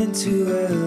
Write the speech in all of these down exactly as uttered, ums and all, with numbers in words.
moving to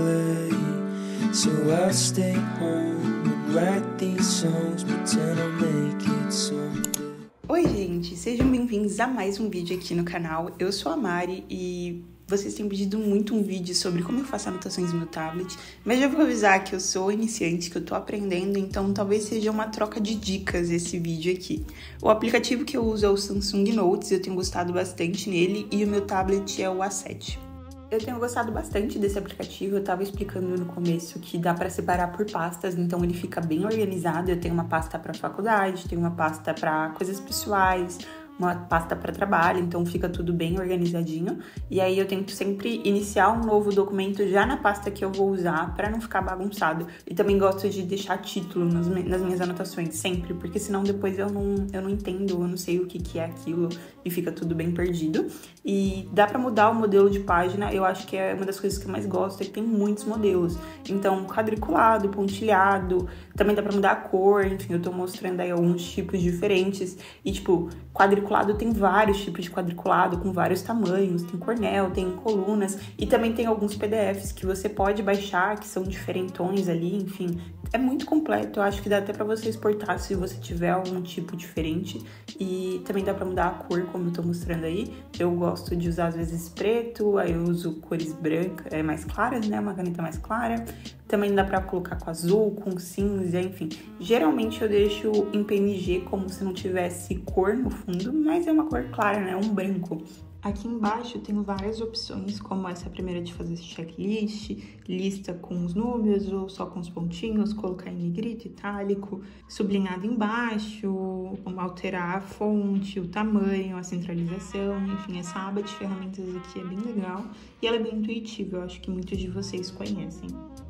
L A, so I'll stay home and write these songs, pretend I'll make it someday. Oi gente, sejam bem-vindos a mais um vídeo aqui no canal. Eu sou a Mari e vocês têm pedido muito um vídeo sobre como eu faço anotações no meu tablet, mas já vou avisar que eu sou iniciante, que eu tô aprendendo, então talvez seja uma troca de dicas esse vídeo aqui. O aplicativo que eu uso é o Samsung Notes, eu tenho gostado bastante nele, e o meu tablet é o A sete. Eu tenho gostado bastante desse aplicativo, eu tava explicando no começo que dá para separar por pastas, então ele fica bem organizado. Eu tenho uma pasta para faculdade, tenho uma pasta para coisas pessoais, uma pasta para trabalho, então fica tudo bem organizadinho. E aí eu tento sempre iniciar um novo documento já na pasta que eu vou usar para não ficar bagunçado. E também gosto de deixar título nas, nas minhas anotações sempre, porque senão depois eu não, eu não entendo, eu não sei o que, que é aquilo e fica tudo bem perdido. E dá para mudar o modelo de página, eu acho que é uma das coisas que eu mais gosto, é que tem muitos modelos. Então, quadriculado, pontilhado, também dá para mudar a cor, enfim, eu tô mostrando aí alguns tipos diferentes. E tipo, quadriculado tem vários tipos de quadriculado, com vários tamanhos, tem cornel, tem colunas, e também tem alguns P D Fs que você pode baixar, que são diferentões ali, enfim, é muito completo. Eu acho que dá até pra você exportar se você tiver algum tipo diferente, e também dá pra mudar a cor, como eu tô mostrando aí. Eu gosto de usar às vezes preto, aí eu uso cores brancas, é, mais claras, né, uma caneta mais clara. Também dá pra colocar com azul, com cinza, enfim. Geralmente eu deixo em P N G como se não tivesse cor no fundo, mas é uma cor clara, né? Um branco. Aqui embaixo eu tenho várias opções, como essa primeira de fazer checklist, lista com os números ou só com os pontinhos, colocar em negrito, itálico, sublinhado embaixo, como alterar a fonte, o tamanho, a centralização, enfim, essa aba de ferramentas aqui é bem legal e ela é bem intuitiva, eu acho que muitos de vocês conhecem.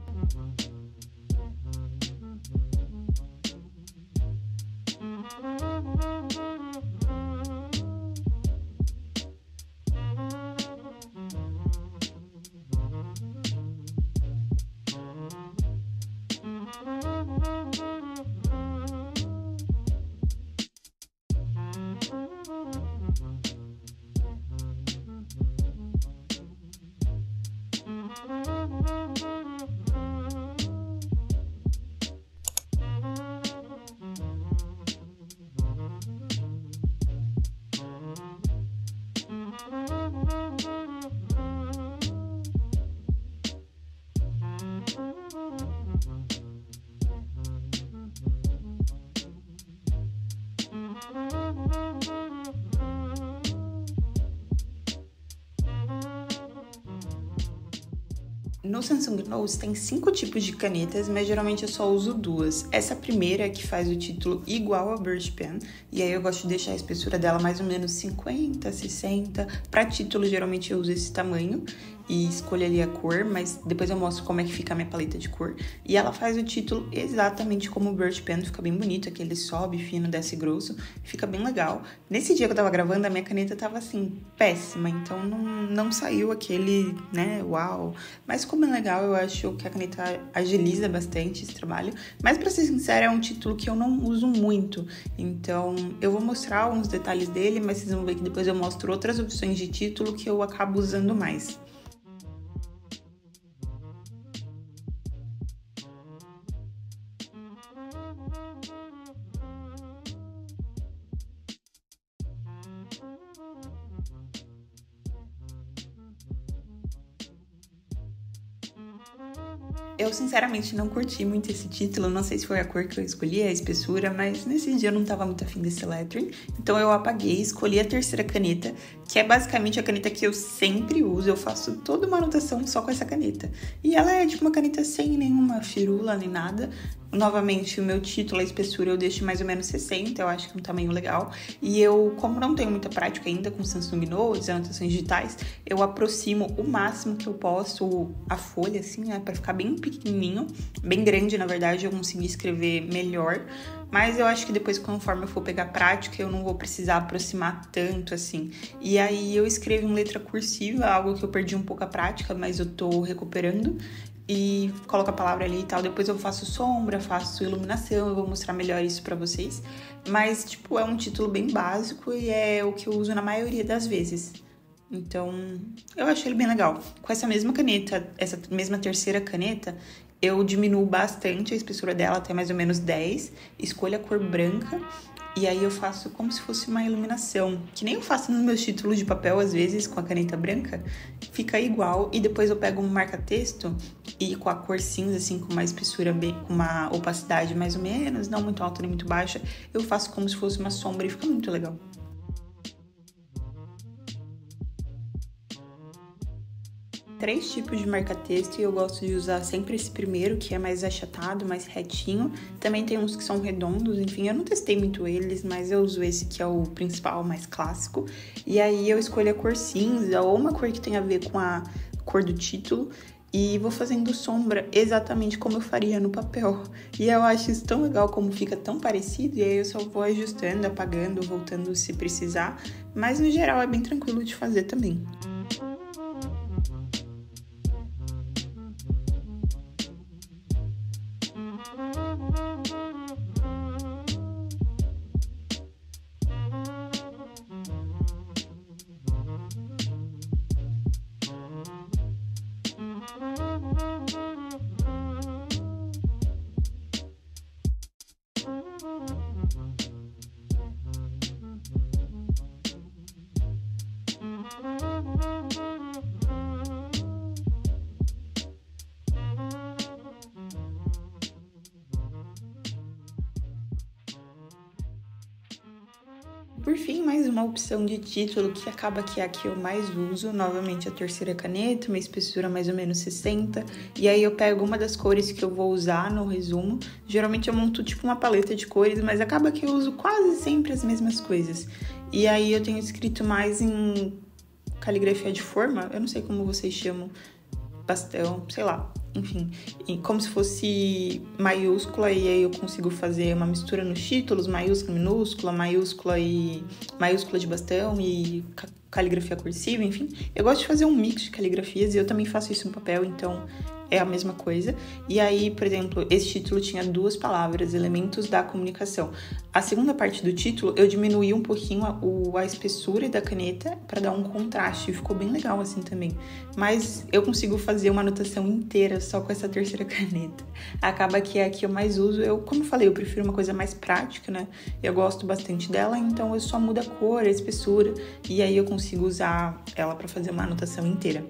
No Samsung Notes tem cinco tipos de canetas, mas geralmente eu só uso duas. Essa primeira que faz o título igual a Brush Pen, e aí eu gosto de deixar a espessura dela mais ou menos cinquenta, sessenta. Para título, geralmente eu uso esse tamanho e escolho ali a cor, mas depois eu mostro como é que fica a minha paleta de cor. E ela faz o título exatamente como o Brush Pen, fica bem bonito, aquele sobe fino, desce grosso, fica bem legal. Nesse dia que eu tava gravando, a minha caneta tava assim, péssima, então não, não saiu aquele, né, uau. Mas como é legal, eu acho que a caneta agiliza bastante esse trabalho. Mas pra ser sincera, é um título que eu não uso muito, então eu vou mostrar alguns detalhes dele, mas vocês vão ver que depois eu mostro outras opções de título que eu acabo usando mais. Eu, sinceramente, não curti muito esse título, não sei se foi a cor que eu escolhi, a espessura, mas nesse dia eu não tava muito afim desse lettering, então eu apaguei, escolhi a terceira caneta, que é basicamente a caneta que eu sempre uso, eu faço toda uma anotação só com essa caneta. E ela é tipo uma caneta sem nenhuma firula nem nada. Novamente, o meu título, a espessura, eu deixo mais ou menos sessenta, eu acho que é um tamanho legal. E eu, como não tenho muita prática ainda com Samsung Notes, anotações digitais, eu aproximo o máximo que eu posso a folha, assim, né, pra ficar bem pequenininho, bem grande, na verdade, eu consegui escrever melhor. Mas eu acho que depois, conforme eu for pegar prática, eu não vou precisar aproximar tanto, assim. E aí eu escrevo em letra cursiva, algo que eu perdi um pouco a prática, mas eu tô recuperando. E coloco a palavra ali e tal, depois eu faço sombra, faço iluminação, eu vou mostrar melhor isso pra vocês. Mas, tipo, é um título bem básico e é o que eu uso na maioria das vezes. Então, eu achei ele bem legal. Com essa mesma caneta, essa mesma terceira caneta, eu diminuo bastante a espessura dela até mais ou menos dez. Escolho a cor branca e aí eu faço como se fosse uma iluminação. Que nem eu faço nos meus títulos de papel, às vezes, com a caneta branca. Fica igual. E depois eu pego um marca-texto e com a cor cinza, assim, com uma espessura, bem, com uma opacidade mais ou menos, não muito alta nem muito baixa, eu faço como se fosse uma sombra e fica muito legal. Três tipos de marca-texto e eu gosto de usar sempre esse primeiro, que é mais achatado, mais retinho. Também tem uns que são redondos, enfim, eu não testei muito eles, mas eu uso esse que é o principal, mais clássico. E aí eu escolho a cor cinza ou uma cor que tenha a ver com a cor do título e vou fazendo sombra exatamente como eu faria no papel. E eu acho isso tão legal, como fica tão parecido, e aí eu só vou ajustando, apagando, voltando se precisar, mas no geral é bem tranquilo de fazer também. Por fim, mais uma opção de título que acaba que é a que eu mais uso, novamente a terceira caneta, uma espessura mais ou menos sessenta, e aí eu pego uma das cores que eu vou usar no resumo. Geralmente eu monto tipo uma paleta de cores, mas acaba que eu uso quase sempre as mesmas coisas. E aí eu tenho escrito mais em caligrafia de forma, eu não sei como vocês chamam, pastel, sei lá, enfim, como se fosse maiúscula, e aí eu consigo fazer uma mistura nos títulos, maiúscula, minúscula, maiúscula e maiúscula de bastão e caligrafia cursiva, enfim. Eu gosto de fazer um mix de caligrafias e eu também faço isso no papel, então é a mesma coisa. E aí, por exemplo, esse título tinha duas palavras, elementos da comunicação. A segunda parte do título, eu diminuí um pouquinho a, a espessura da caneta para dar um contraste, ficou bem legal assim também. Mas eu consigo fazer uma anotação inteira só com essa terceira caneta. Acaba que é a que eu mais uso. Eu, como eu falei, eu prefiro uma coisa mais prática, né? Eu gosto bastante dela, então eu só mudo a cor, a espessura, e aí eu consigo usar ela para fazer uma anotação inteira.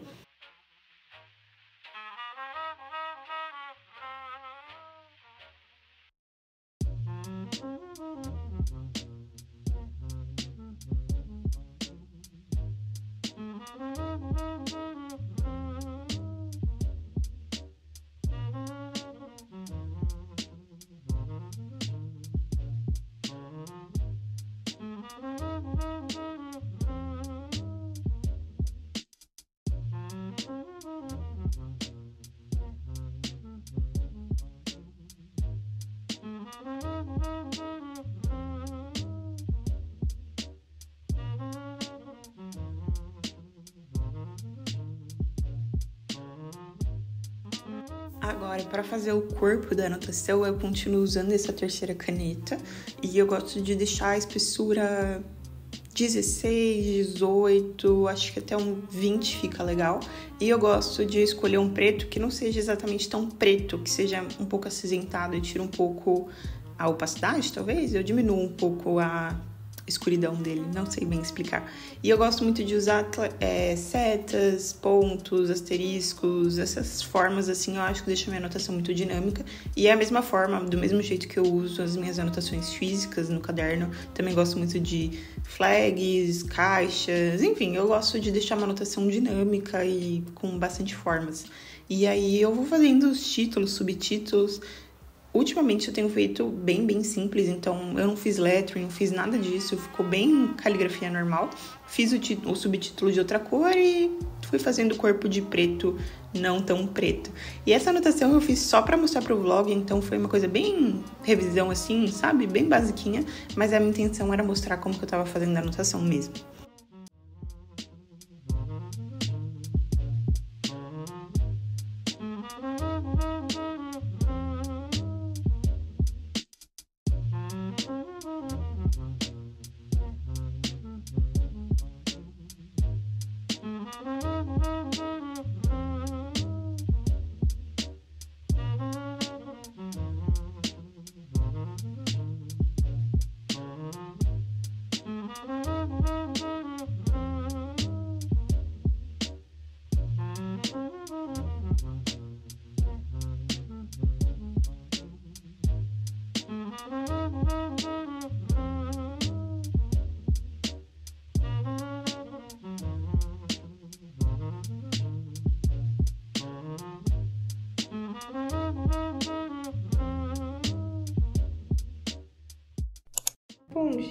Agora, para fazer o corpo da anotação, eu continuo usando essa terceira caneta e eu gosto de deixar a espessura dezesseis, dezoito, acho que até um vinte fica legal. E eu gosto de escolher um preto que não seja exatamente tão preto, que seja um pouco acinzentado e tira um pouco a opacidade, talvez. Eu diminuo um pouco a escuridão dele, não sei bem explicar. E eu gosto muito de usar é, setas, pontos, asteriscos, essas formas assim, eu acho que deixa a minha anotação muito dinâmica. E é a mesma forma, do mesmo jeito que eu uso as minhas anotações físicas no caderno, também gosto muito de flags, caixas, enfim, eu gosto de deixar uma anotação dinâmica e com bastante formas. E aí eu vou fazendo os títulos, subtítulos. Ultimamente eu tenho feito bem, bem simples, então eu não fiz lettering, não fiz nada disso, ficou bem caligrafia normal. Fiz o, o subtítulo de outra cor e fui fazendo o corpo de preto, não tão preto. E essa anotação eu fiz só pra mostrar pro vlog, então foi uma coisa bem revisão assim, sabe? Bem basiquinha, mas a minha intenção era mostrar como que eu tava fazendo a anotação mesmo.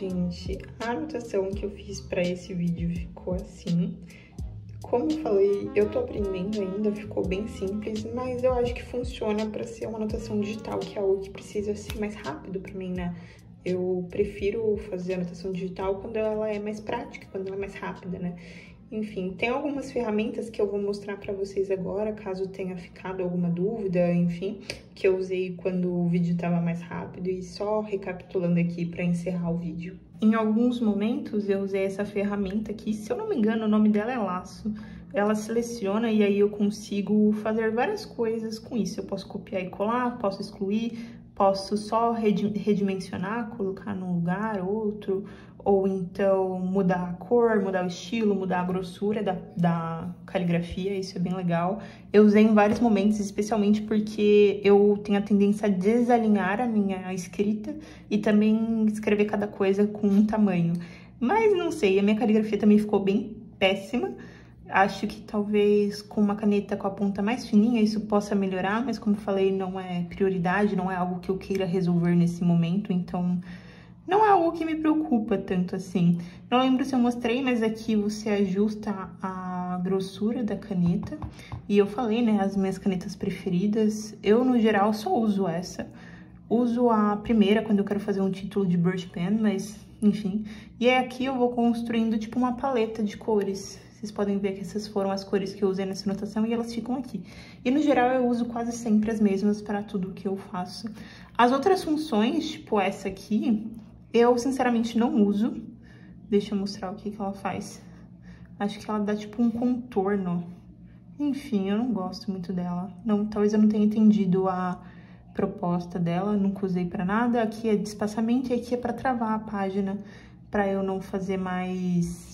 gente, a anotação que eu fiz para esse vídeo ficou assim. Como eu falei, eu tô aprendendo ainda, ficou bem simples, mas eu acho que funciona para ser uma anotação digital, que é algo que precisa ser mais rápido para mim, né? Eu prefiro fazer anotação digital quando ela é mais prática, quando ela é mais rápida, né? Enfim, tem algumas ferramentas que eu vou mostrar para vocês agora, caso tenha ficado alguma dúvida, enfim, que eu usei quando o vídeo estava mais rápido, e só recapitulando aqui para encerrar o vídeo. Em alguns momentos eu usei essa ferramenta aqui, se eu não me engano o nome dela é Laço. Ela seleciona e aí eu consigo fazer várias coisas com isso. Eu posso copiar e colar, posso excluir, posso só redimensionar, colocar num lugar, outro, ou então mudar a cor, mudar o estilo, mudar a grossura da, da caligrafia, isso é bem legal. Eu usei em vários momentos, especialmente porque eu tenho a tendência a desalinhar a minha escrita e também escrever cada coisa com um tamanho. Mas não sei, a minha caligrafia também ficou bem péssima. Acho que talvez com uma caneta com a ponta mais fininha isso possa melhorar, mas como falei, não é prioridade, não é algo que eu queira resolver nesse momento, então não é algo que me preocupa tanto assim. Não lembro se eu mostrei, mas aqui você ajusta a grossura da caneta. E eu falei, né, as minhas canetas preferidas, eu no geral só uso essa. Uso a primeira quando eu quero fazer um título de brush pen, mas enfim. E aí aqui eu vou construindo tipo uma paleta de cores. Vocês podem ver que essas foram as cores que eu usei nessa anotação e elas ficam aqui. E no geral eu uso quase sempre as mesmas para tudo que eu faço. As outras funções, tipo essa aqui, eu sinceramente não uso. Deixa eu mostrar o que que ela faz. Acho que ela dá tipo um contorno. Enfim, eu não gosto muito dela. Não, talvez eu não tenha entendido a proposta dela, nunca usei para nada. Aqui é de espaçamento e aqui é para travar a página, para eu não fazer mais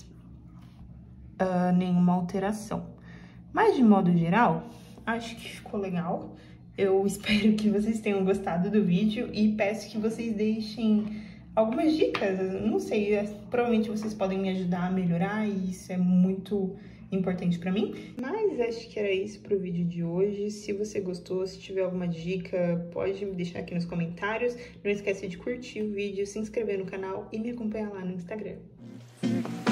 uh, nenhuma alteração. Mas de modo geral, acho que ficou legal. Eu espero que vocês tenham gostado do vídeo e peço que vocês deixem algumas dicas. Não sei, provavelmente vocês podem me ajudar a melhorar e isso é muito importante pra mim. Mas acho que era isso pro vídeo de hoje. Se você gostou, se tiver alguma dica, pode me deixar aqui nos comentários. Não esquece de curtir o vídeo, se inscrever no canal e me acompanhar lá no Instagram.